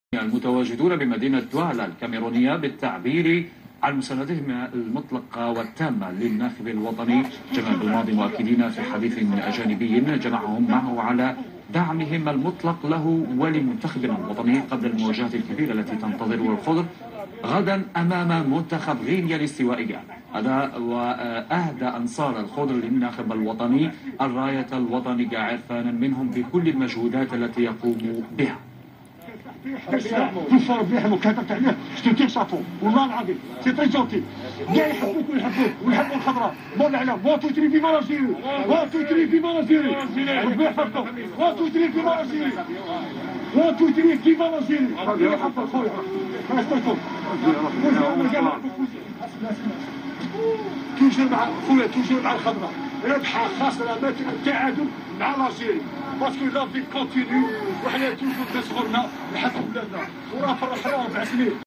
المتواجدون بمدينة دوالا الكاميرونية بالتعبير عن مساندتهم المطلقة والتامة للناخب الوطني جمال بالماضي، مؤكدين في حديث جانبي جمعهم معه على دعمهم المطلق له ولمنتخبنا الوطني قبل المواجهة الكبيرة التي تنتظر الخضر غدا أمام منتخب غينيا الاستوائية. وأهدى أنصار الخضر للناخب الوطني الراية الوطنية عرفانا منهم بكل المجهودات التي يقوم بها. تصور بيهم وكتبت عليه شتي شافو والله العظيم سي تري جونتي كاع يحبوك ويحبوا الخضراء مول العلام واتو تري في مالازيري واتو تري في مالازيري ربي يحفظكم واتو تري في مالازيري واتو تري في مالازيري ربي يحفظ خويا استكم توجور مع خويا توجور مع الخضراء ربحه خاسره ما تبتعدوا مع لازيري باسكو لا في كونتينيو وحنا توجور ناس غورنا نحبوا بلادنا وراه فرحنا 4 سنين.